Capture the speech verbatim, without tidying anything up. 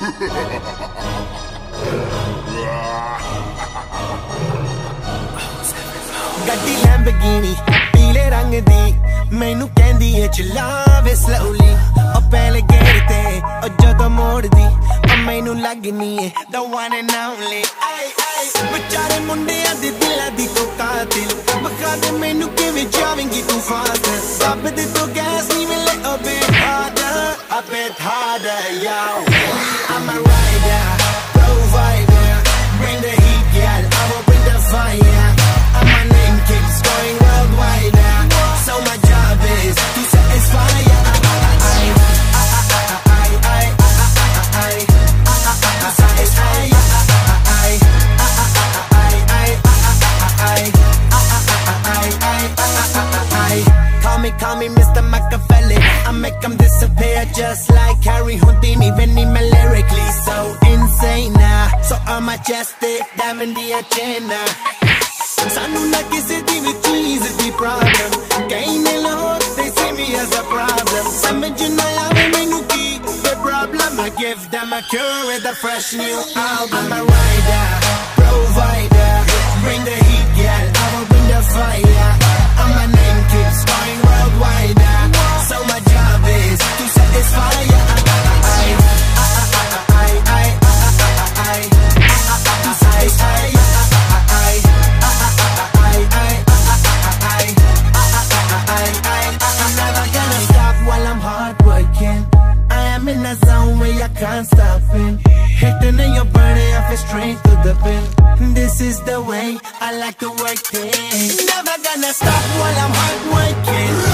ਗੱਡੀ ਲੈਂਬਰਗਿਨੀ ਪੀਲੇ ਰੰਗ ਦੀ ਮੈਨੂੰ ਕਹਿੰਦੀ ਏ ਚਲਾਵੇ slowly ਉਹ ਪਹਿਲੇ ਗੇਰ ਤੇ ਉਹ ਜਦੋਂ ਮੋੜਦੀ ਉਹ ਮੈਨੂੰ ਲੱਗਨੀ ਏ the one and only ਆਏ ਆਏ ਵਿਚਾਰੇ ਮੁੰਡਿਆਂ ਦੇ ਦਿਲਾਂ ਦੀ ਤੂੰ ਕਾਤਿਲ ਬਖਾ ਦੇ ਮੈਨੂੰ ਕਿਵੇਂ ਜਾਵੇਂਗੀ ਤੂੰ ਫਾਸਟ ਦੱਬ ਦੇ ਤੂੰ ਗੈਸ ਨਹੀਂ ਮਿਲੇ a bit harder a bit harder yo I'm a rider provider bring the heat girl I will bring the fire and my name keeps going worldwide so my job is to satisfy ya I I I I I to satisfy ya I I I I I call me call me Mister Machiavelli I make them disappear just like Harry Houdini when he lyrically so insane now so I'm majestic diamond the agenda ਸਾਨੂੰ ਨਾ ਕਿਸੇ ਦੀ ਵੀ ਚੀਜ਼ ਦੀ problem ਕਈ ਨੇ Lahore they see me as a problem ਸਮਝ ਨਾ ਆਵੇ ਮੈਨੂੰ ਕੀ the problem I give them a cure with a fresh new album I'm a rider provider bring the heat girl I will bring the fire and my name keeps going worldwide so my job is to satisfy ya I I I I I to satisfy ya in a zone where you can't stop it hitting in your body I feel straight to the pin this is the way I like to work it never gonna stop while I'm hard working